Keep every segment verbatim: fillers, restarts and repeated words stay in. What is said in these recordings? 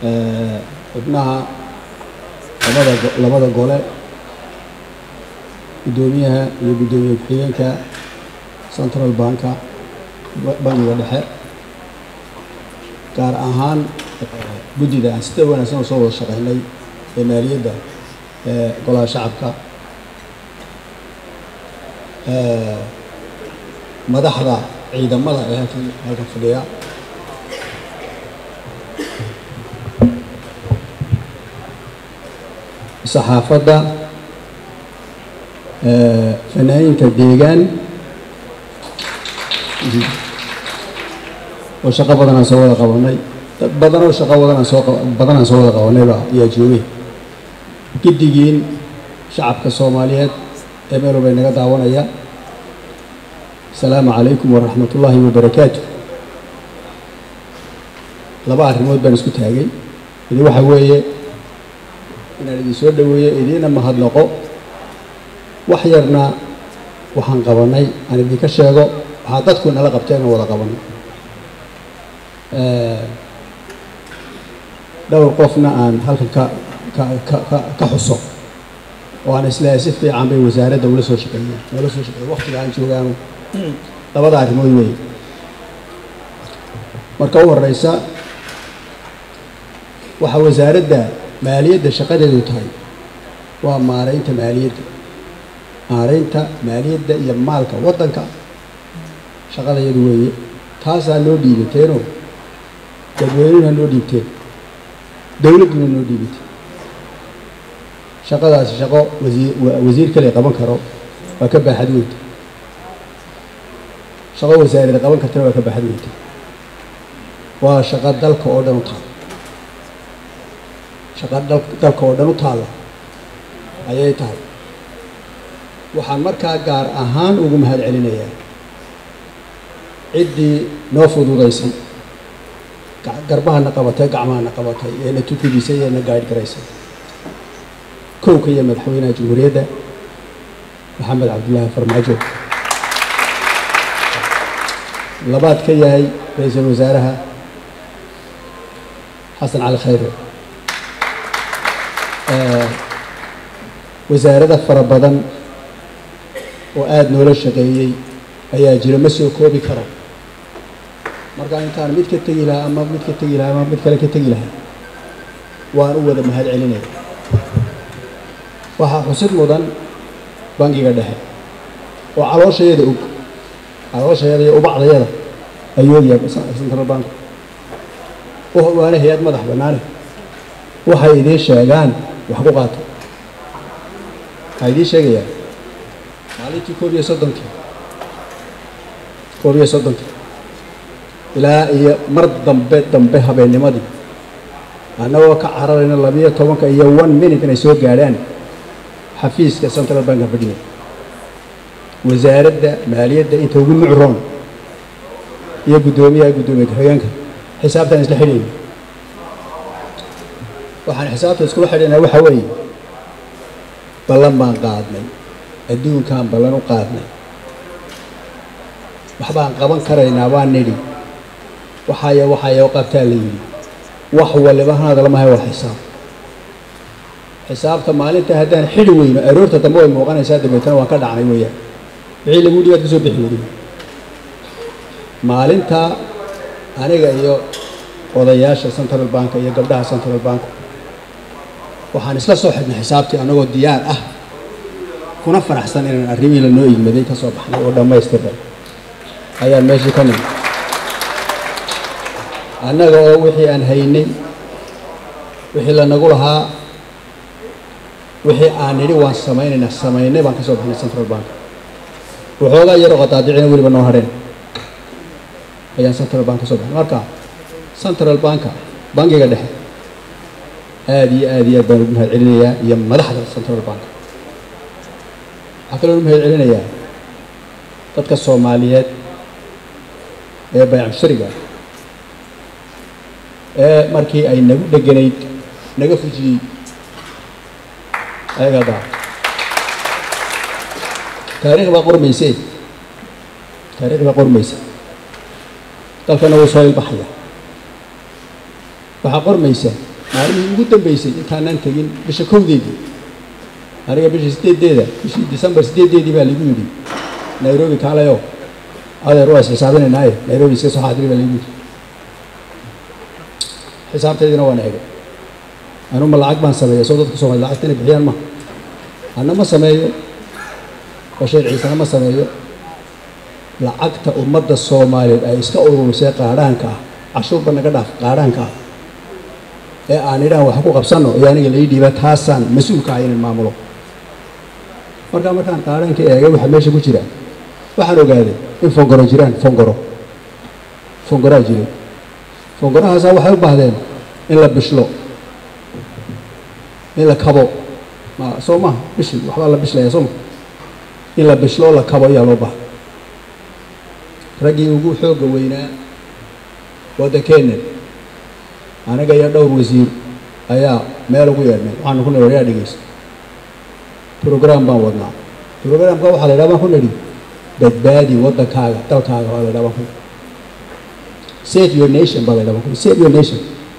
xubnaha labada labada gole gudoomiyaha iyo gudoomiye ku-xigeenka Central Banka bangiga dhexe gaar ahaan gudida aan sida wanaagsan soo wada shaqeynay ee maaliyadda ee golaha shacabka ee madaxda ciidamada ee halkan halkan fadhiya saxaafadda ee fanaaniinta deegaan oo shaqo badan aan soo wada qabanay dad badan oo shaqo badan aan soo badan aan soo wada qabanay baa yaa joogay gidigiin shacabka Soomaaliyeed ee meel walba inaga daawanaya السلام عليكم ورحمة الله وبركاته لبا arrimood baan isku taagay idin waxa weeye inaan idin soo dhaweeyo idina mahadnaqo wax yarna waxaan qabanay aan idin ka sheego waxa dadku nala qabteen wada qabanay ee dhowr qofna aan halkan ka ka ka ka xuso oo aan isla si fiican bay wasaaradda ula soo shaqeeyay ula soo shaqeeyay waqtiga aan joogaano labada arrimood weey marka u horeysa waxa wasaaradda maaliyadda shaqadeedu tahay waa maareynta maaliyadda maareynta maaliyadda iyo maalka wadanka shaqadeedu weey taas aan loo dhiibateeno dadweynaha loo dhiibteen dawladuna loo dhiibtay shaqadaas shaqo wasiir wasiir kale qaban karo waa ka baaxad weyn shaqo wasaaradda qaban kartaa waa ka baaxad weyn waa shaqo dalka oo dhan u taal shaqo dalka oo dhan u taal ayay tahay waxaan markaa gaar ahaan ugu mahad celinayaa ciddii noo fududaysay garbahana qabatay gacmahana qabatay ee na tukudisay ee na gaadh garaysay kowka iyo madaxweynaha jamhuuriyadda maxamed cabdullaahi farmaajo labaad ka yahay ra'iisul wasaaraha xasan cali khayre ee wasaaradda fara badan oo aad noola shaqeeyay ayaa jira ma soo koobi karo marka intaan mid ka tagi lahaa ama mid ka tagi lahaa ama mid kale ka tagi lahaa waan u wada mahad celinaya waxa xusid mudan bangiga dhexe oo calooshayada og calooshayada iyo ubacdayada ayuu yahay Central Bank oo waana hay'ad madax bannaan waxay idin sheegaan wax ku qaato ay idin sheegayaan maalintii koob iyo soddonkii koob iyo soddonkii ilaa iyo mar dambe dambe habeennimadii annagoo ka cararayna labiyo tobanka iyo one minute inay soo gaadhaan xafiiska Central Bank fadhiya wasaaradda maaliyadda inta ugu mucroon iyo gudoomiyaha gudoomiye ku-xigeenka xisaabtan isla xidhiidh waxaan xisaabta isku xidhiidhnaa waxa weeye ballan baan qaadnay adduunkan ballan u qaadnay waxbaan qaban karaynaa waan nidhi waxaaya waxaaya qabtaa la yidhi wax waliba hada lama hayo xisaab xisaabta maalinta haddaan xidhi weyno aroorta dambe way muuqanaysaa dabeetana waan ka dhacnay weeyaan wixii lagu dhibaad ka soo bixi weeyay maalinta aniga iyo odayaasha Central Bank iyo gabdhaha Central Bank waxaan isla soo xidhnay xisaabtii anagoo diyaar ah kuna faraxsan inaan arrimihii la noo yimaaday ka soo baxnay oo dhammaystiray ayaan meeshii ka nimid annaga oo wixii aan haynay wixii la nagu lahaa wixii aan nidhi waan samaynaynaa samaynay baan ka soo baxnay Central Bank waxoogaa yar oo qadaadicina weliba noo hadheen ayaan Central Bank ka soo baxnay marka Central Bank bangiga dhexe aad iyo aad iyo baan ugu mahad celinayaa iyo madaxda Central Bank waxaan kaloo ugu mahad celinayaa dadka Soomaaliyeed ee bay'am shariga ee markii ay nagu dhaganayd naga fujiyay ayaga baa taariikh baa qormaysay taariikh baa qormaysay dalkana wuu soo ilbaxaya waxaa qormaysa maalmihii ugu dambeysay intaanaan tegin bisha kowdeedii aniga bisha sideedeeda bishii December sideedeedii baa lagu yidhi Nairobi kaalayo adeer waa xisaabinaynaay Nairobi iska soo xaadiri baa lagu yidhi xisaabteedina waan eegay anu ma lacag baan sameeyay soo dadka Soomaaliya lacagtana bixiyaan ma ana ma sameeyo Bashir Ciise ma sameeyo lacagta ummadda Soomaaliyeed ay iska ururisay qaaraanka cashuurba naga dhaaf qaaraanka ee aan idhaan wax ku qabsano ee aniga la dhiiba taasaan mas'uulka ah in maamulo marka markaan qaaraanka eegay waxa meesha ku jira waxaan ogaaday in fongoro jiraan fongoro fongoro jireen fongorahaas waxay u baahdeen in la bishlo in la kabo ma soo ma bishi waxa la bishlaya soo in la bishlo la kabo ayaa loo baahan ragii ugu xooga weynaa waddankeena anaga iyo dhowr wasiir ayaa meel ugu yeedhnay waxaan ku nirayaa dhigeyso program baan wadnaa programka waxa la yiraahdaa ku niri badbaadi waddankaaga dalkaaga waa la yiraahdaa save your nation baa la yiraahdaa save your nation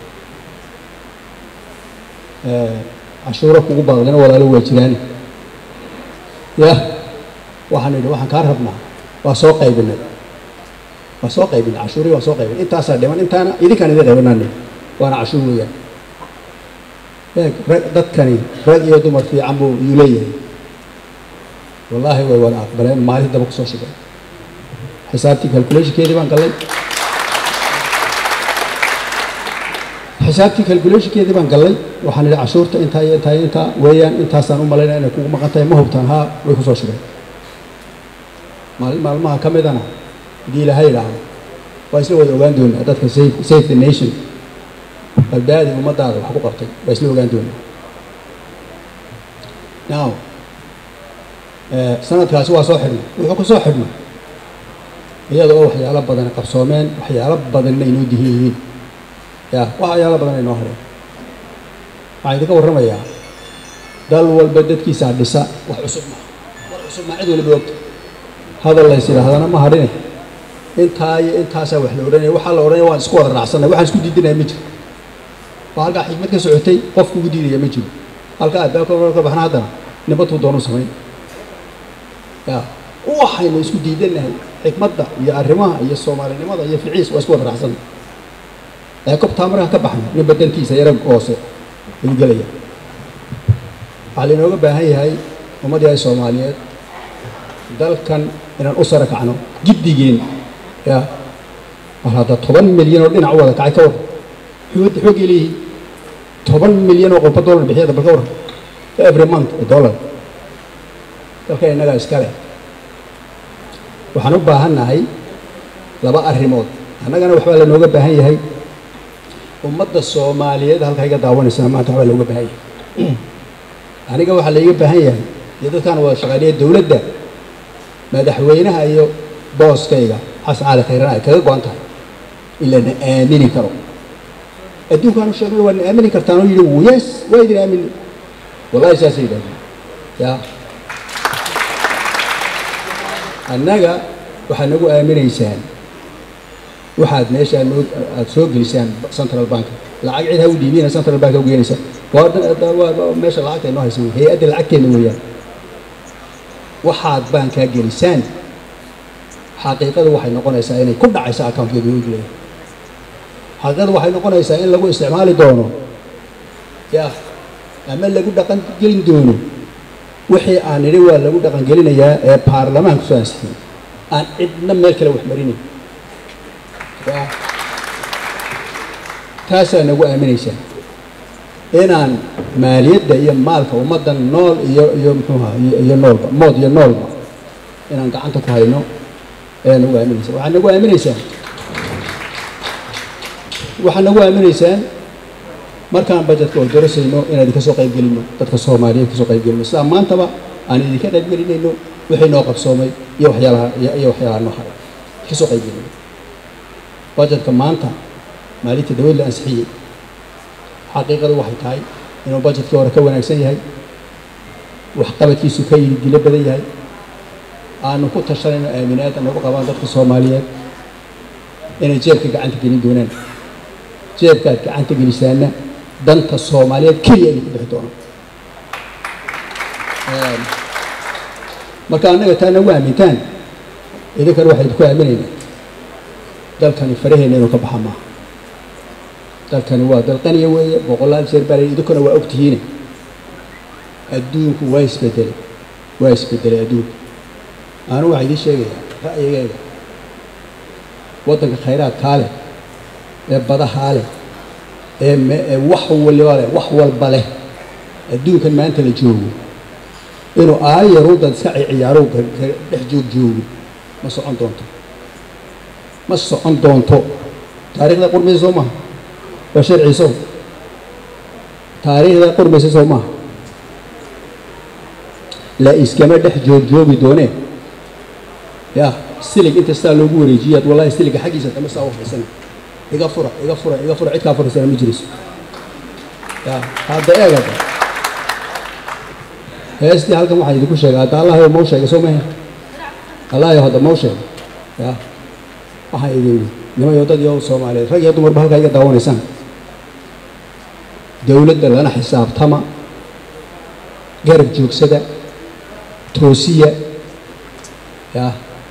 eh ashura kugu baaqdana walaalo way jiraan ya waxaan idhi waxaan ka rabnaa waa soo qaybinay waa soo qaybinay ashuri waa soo qaybinay intaas dhiman intaana idinkan idin qaybinayna waana ashur weeyaan ee dadkani rag iyo dumar fiican buu leeyahay wallahi way wala aqbaleen maalin daba ku soo shaqay xisaabtii calculation keedii baan galay xisaabtii calculation keedii baan galay waxaan idhi cashuurta inta iyo inta inta weeyaan intaasaan u maleynaa inay kugu maqan tahay ma hubtaan ha way ku soo shaqay maalin maalmaha ka midana dii ilaahay ilaahay waa isla wada ogaan doonaa dadka save save the nation badbaadi ummadaada wax ku qabtay waa isla ogaan doonaa now eh sanadkaasi waa soo xidhnay wuxuu ku soo xidhnay iyadoo waxyaalo badan qabsoomeen waxyaalo badan inuu dihiin ya waxyaalo badan inoo haray waxaan idinka warramayaa dal walba dadkiisa dhisa wax cusub ma wax cusub ma cid walba ogta hadal la yiraahdo ma harin inta ay intaas wax la oranay waxa la oranay waan isku wada raacsanay waxaan isku diidinay ma jiro halka xigmad ka socotay qofku ugu diidaya ma jiro halka aad ka baxna hadana nabadu doono sameey ya waxaynu isku diidanahay xigmadda iyo arrimaha iyo Soomaalinimada iyo ficiis waa isku wada raacsanay ee koobta marka ka baxna nibadantiisa yarag hoose in galaya waxaa inooga baahan yahay ummadda Soomaaliyeed dalkan inaan u sara kacno jiddigeen ya hada toban milyan oo dhinac wada kacay ka war xuud xoog ilaahi toban milyan oo qof dollar bixiyada bal ka war every month a dollar dalka inaga iskale waxaan u baahanahay laba arrimood annagana waxba la nooga baahan yahay ummadda Soomaaliyeed halka iga daawanaysa maanta waxba looga baahan yahay aniga waxa la iga baahan yahay dadkan wada shaqaaleeyay dawladda madaxweynaha iyo booskayga xasan cali khayran ay kaga go'an tahay ila na aamini karo adduunkan u sheegay waa na aamini kartaan oo yiri yes way idin aamini wallahi saasiida ya annaga waxa nagu aaminaysaan waxaad meesha aad soo gelisaan central bank lacag cid ha u dhiibina central bank u gelinaysa waa meesha lacagta inoo haysan hay'adda lacagteena weeyaan waxaad banka gelisaan xaqiiqadu waxay noqonaysaa inay ku dhacayso account-keedu u leeyahay xaqiiqadu waxay noqonaysaa in lagu isticmaali doono ya ama lagu dhaqan gelin doono wixii aan niri waa lagu dhaqan gelinayaa ee baarlamaanka soo ansixiyay aan cidna meel kale wax marinin ya taasaan nagu aaminaysaa inaan maaliyadda iyo maalka ummadan nool iyo iyo muxuuha iyo noolba mood iyo noolba inaan gacanta ku hayno ee nagu aaminaysaa waxaan nagu aaminaysaa waxaan nagu aaminaysaa markaan budgetka oo doorasayno inaan ka soo qayb gelino dadka Soomaaliyeed ka soo qayb gelino sida maantaba aan idinka qayb gelinayno wixii noo qabsoomay iyo waxyaalaha iyo waxyaalaha noo haray ka soo qayb gelino budgetka maanta maalinta dawladda ansixiyay xaqiiqadu waxay tahay inuu budgetka hore ka wanaagsan yahay wax qabadkiisu ka yiri dilo badan yahay aanu ku tashanayno aaminaad anagu qabaan dadka Soomaaliyeed inay jeebka gacanta gelin doonaan jeebka gacanta gelisaana danta Soomaaliyeed kaliya inuu ku bixi doono marka anaga taana waa aamintaan idinkan waxay ku aaminayna dalkani faraheena inuu ka baxa ma dalkani waa dal qaniya weeye boqolaal jeer baa idinkuna waa ogtihiin adduunku waa isbedelay waa isbedelay adduunku aanu waxa idin sheegaya ra'yigayga waddanka khayraad kaale ee badaha leh ee wax walba leh wax walba leh adduunkan maanta la joogo inuu aayar u dad iska ciyaaro dhex joog joogo ma socon doonto ma socon doonto taariikhda qurmaysa soo maaha waa sharci soo taariikhda qurmaysa soo maaha la iskama dhex joog joogi doonee ya silig inta saa loogu wareejiyay wallahi siliga xaqiisa kama saa waxaysan iga fura iga fura iga fura cid ka furaysan ma jiriso ya hada eegada heestii halkan waxaa idinku sheegay hadda allah ma u sheegay soo maaha allah hada ma u sheegay ya waxaa idin nimayo dad iyo Soomaaliyeed rag iyo dumarba halka iga daawanaysaan dawladda lana xisaabtama garab joogsada toosiya ya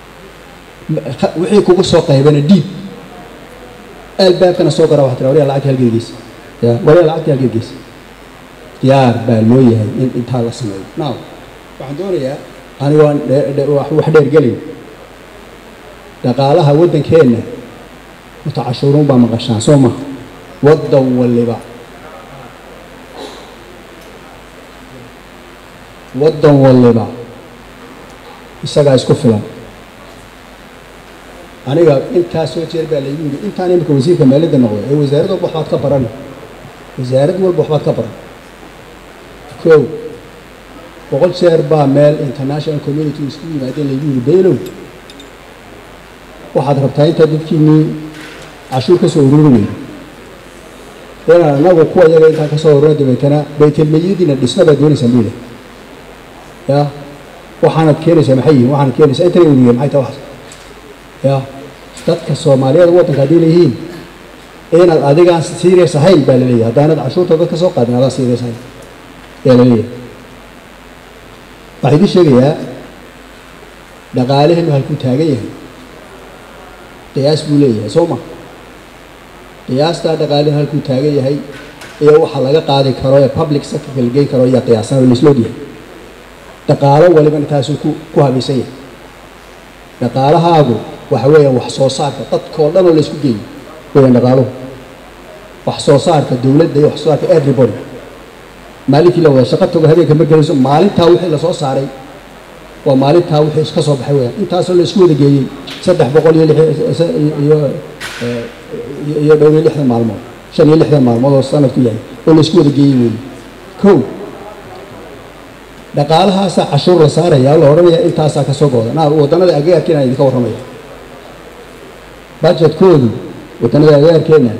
wixii kugu soo qaybana diib albaabkana soo gara waxa tiraaway lacag halgeeyis ya wala lacag halgeeyis diyaar baa loo yahay in inta la sameeyo now waxaan doonayaa aniga wax dheer galay dhaqaalaha waddankeena mutacashuruun baa maqashaan soo ma waddan waliba waddan waliba isaga isku filan aniga inta soo jeer baa la yiri intaan imika wasiirka maaliyadda noqday ee wasaaradda waxbaad ka baran wasaaradda walba waxbaad ka baran koow boqol jeer baa meel international community isku yimaadeen la yiri beelow waxaad rabtaa inta dadkiini cashuur ka soo ururinay ee anagu kuwa iyaga inta ka soo ururinay dibeetana baytul maaliyadina dhisnaba doonaysan biile ya waxaanad keenaysaa maxay yihiin waxaanad keenaysaa inta ururiyay maxay tahay ya dadka Soomaaliyeed waddanka diilayeen inaad adigaan serious ahayn baa la leeyahay haddaanad cashuurta dadka soo qaadin adaa serious ahayn yaa la leeyahay waxay idin sheegayaa dhaqaalaheenu halkuu taagan yahay qiyaas buu leeyahay soo ma qiyaastaa dhaqaalaheenu halkuu taagan yahay iyo waxa laga qaadi karo ee public sector la geyn karo iyo qiyaasana la isla ogyahay dhaqaalo waliba intaasuu ku ku habaysan yahay dhaqaalahaagu waxa weeyaan wax soo saarka dadkoo dhan oo la isku geeyo weeyaan dhaqaaluhu wax soo saarka dawladda iyo wax soo saarka everybody maalintii la wada shaqo tago habeenka markayso maalintaa wixii la soo saaray waa maalintaa wixii iska soo baxay weeyaan intaasoo la isku wada geeyey saddex boqol iyo iyo iyo dhowr iyo lixdan maalmood shan iyo lixdan maalmood oo sanadku yahay oo la isku wada geeyey weeyaan kow dhaqaalahaas cashuur la saaraya la oranaya intaas ka soo gooda naa wadannada agaarkeena idinka waramaya budget koodu wadannada agaarkeena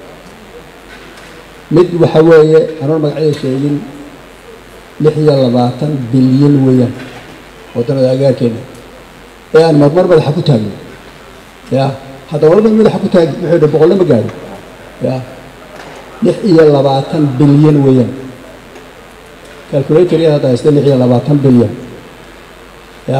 mid waxa weeye anoo magaciisa sheegin lix iyo labaatan bilyan weeyaan wadannada agaarkeena ee aan marmar madaxa ku taagno ya hadda walba madaxa ku taag wuxuu boqol ma gaaro ya lix iyo labaatan bilyan weeyaan calculator هذا يستمع إلى لبعتين بليون يا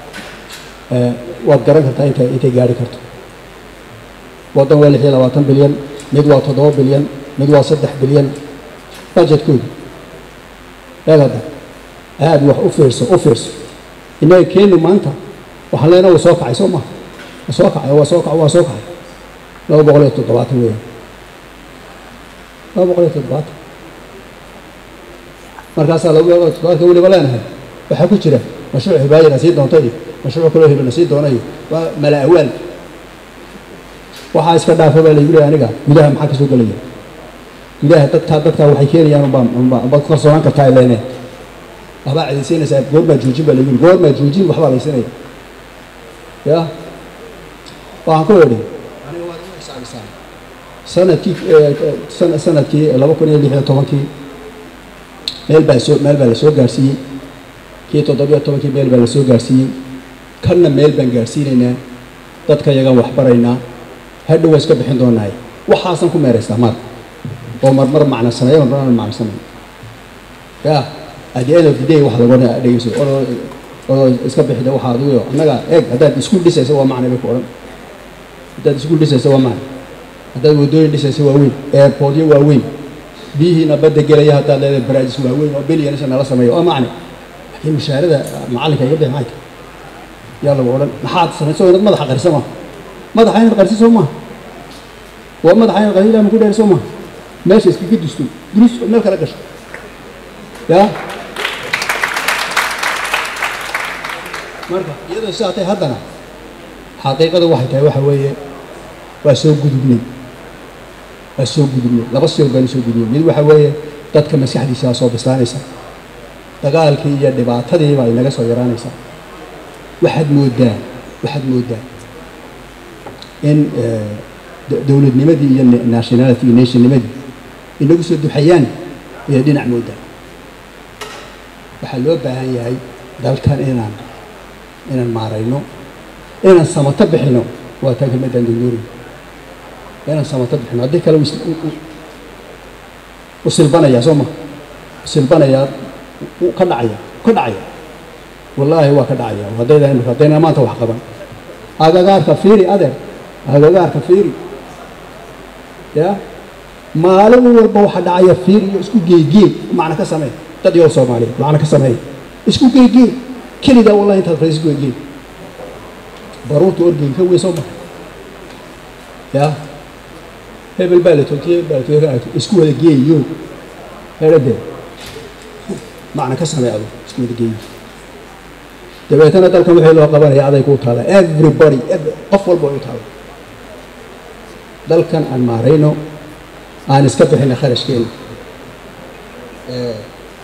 وقدرن كرتا أنت أنت جاري كرتا وضع ولا إلى لبعتين بليون مدوا تضاو بليون مدوا صدح بليون budget كود هذا هذا وح أوفرس أوفرس إنه كأنه ما أنت وحلينا وساقع يسمى وساقع وساقع وساقع لو بقولي تضبط وين لو بقولي تضبط markaas lagu yaabo dadka wali walaanahay waxa ku jira mashruuc hibaayad nasiid doontay mashruuc kale hibaayad nasiid doonay waa mala awal waxa iska dhaafay baa la yiri aniga gudaha maxaa ka soo galaya gudaha dadka dadka waxay keenayaan baa baa ka soo kartaa ileene aba ciidanaysa goorma joojin baa la yiri goorma joojin waxba la isanaya ya waxaan ku yiri aniga waa xisaabisaan sanadkii sanadkii laba kun iyo lix iyo tobankii meel baa soo meel baa la soo gaarsiiyay kii toddoba iyo tobankii meel baa la soo gaarsiiyay kana meel baan gaarsiinaynaa dadka iyaga wax baraynaa hadhow iska bixin doonaa waxaasan ku meeraystaa maad ومر مر معنا سنة ومر مر معنا سنة يا أدي أنا بدي واحد أقولنا أدي يسوي أو أو إسكاب بحدا واحد وياه أنا قا إيه هذا سكول لسه سوى معنا بكورن هذا سكول لسه سوى معنا هذا ودوين لسه سوى وين إيربودي وين بيه نبدأ جريه هذا له برايس وين وبيلي أنا سنة لسه ما يو معنا لكن مشاهدة معلك يبدأ معك يلا بقولن محاد سنة سوى ما ضحك قرسمه ما ضحين قرسي سوما وما ضحين قليلا من كل سوما ماشي اسكي دستو دروس ما كلا قش يا مركا يدو ساعتي هدنا حقيقة واحد هاي واحد ويا وسوق جدبني وسوق جدبني لا بس يوم بين سوق جدبني يد واحد ويا تذكر مسيح دي ساسو بسلانيسا تقال كي يد بعد هذه ما ينقص ويرانيسا واحد مودان واحد مودان إن دولة نمدي الناشوناليتي نيشن نمدي إنه قصد حيان يدين عمودا وحلو بهاي هاي دالكان إنان إنان مارينو إنان سمتبحينو واتاك المدن دولوري إنان سمتبحينو هذيك لو وسلبنا يا سوما سلبنا يا وكدعيا كدعيا والله هو كدعيا وهذا هذا ما توح قبل هذا قال كفيري هذا هذا قال كفيري يا maalin walba waxa dhacaya fiir iyo isku geeygeey macna ka sameey dad iyo Soomaali macna ka sameey isku geeygeey kelida wallahi inta rays geeygeey baruut orgin ka weeso ma ya hebel baalato kii baalato isku wada geeyo herade macna ka sameey adu isku wada geeyo dabeetana dalkan wixii loo qabanaya aday ku taala everybody qof walba uu taala dalkan aan maareyno aan iska bixina kharashkeena ee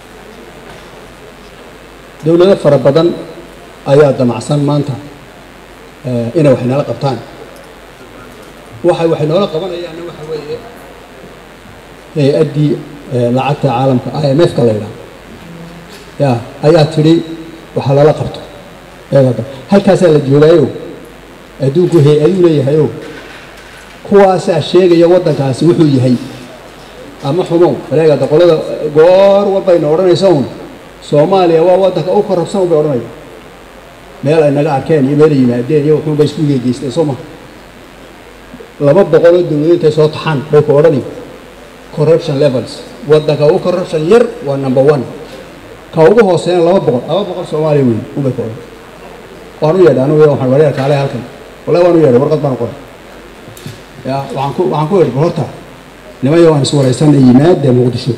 dawladda fara badan ayaa damacsan maanta ee inay wax nala qabtaan waxa wax nala qabanayaan waxa weeye ee adii lacagta caalamka I M F ka leeyahay ya ayaa tiri waxa lala qabto eegada halkaas la joogaayo adduunku hay'adu leeyahay kuwaasa sheegaya wadankaasi wuxuu yahay ama xumo wareegada qolada goor walba ay oranayso Soomaaliya waa wadanka u korabsan oo oranay meel ay naga arkeen iyo meel yimaadeen iyo wuxuu bay isku geegeystay Soomaa laba boqol oo dawladda soo taxan bay ku oranay corruption levels wadanka u corruption yar waa number one ka ugu hooseeyay laba boqol laba boqol Soomaaliya weyn u bay qoray waanu yeedhaan oo waxaan wareer kale halkan wallahi waanu yeedhay warqad baan qoray يا وعنكو وعنكو الرهطة لما يوان سورة يسمى يماد مقدشو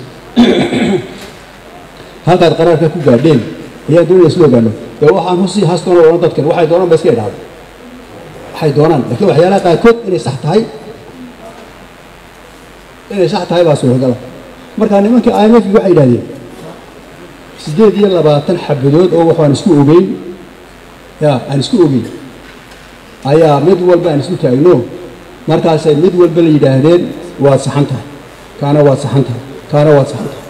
هذا القرار كأكو قادين هي دون يسلو قالوا لو واحد نصي هاستون ولا تذكر واحد دونان بس كده هذا واحد دونان لكن وحيانا كود إني صحت هاي إني صحت هاي باسوه قال مركان ما كي I M F واحد هذه سجدي يلا باتن حبدود أو واحد نسكو أبين يا نسكو أبين أيا مدول بقى نسكو تاينو markaas ay mid walba la yiraahdeen waa saxanta kaana waa saxanta kaana waa saxanta